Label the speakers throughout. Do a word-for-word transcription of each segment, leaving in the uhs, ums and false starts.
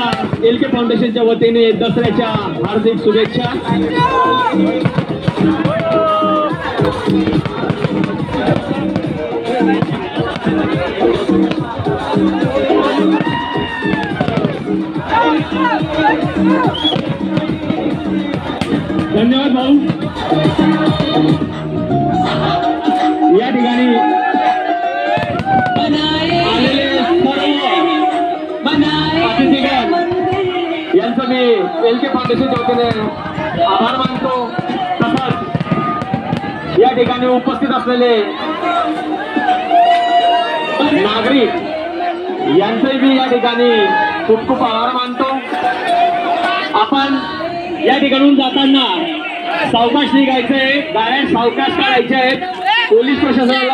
Speaker 1: एल.क फाउंडेशनच्या वतीने दसऱ्याच्या हार्दिक शुभेच्छा। धन्यवाद भाऊ। या ठिकाणी आलेले सर्व यांचं मी एल.क फाउंडेशनच्या वतीने आभार मानतो। तसंच या ठिकाणी उपस्थित असलेले नागरिक यांचंही मी या ठिकाणी खूप खूप आभार मानतो। आपण या ठिकाणून जाताना सावकाश निघायचंय, गाड्या सावकाश काढायच्या आहेत। पोलीस प्रशासनाला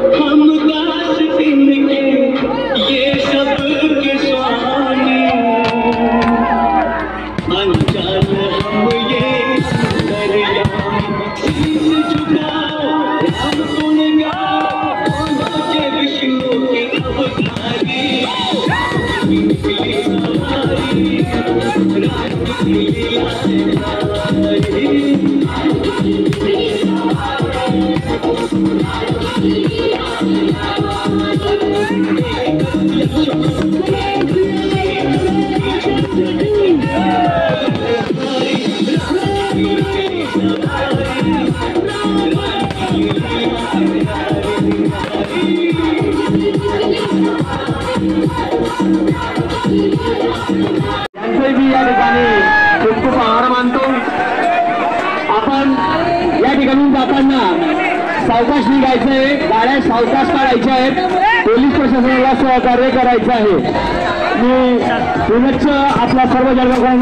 Speaker 1: यांचंही या ठिकाणी खूप खूप आभार मानतो। आपण या ठिकाणून जाताना सावकाश निघायचंय, गाड्या सावकाश काढायच्या आहेत। पोलीस प्रशासनाला सहकार्य करायचं आहे। मी पुनश्च आपला सर्व जण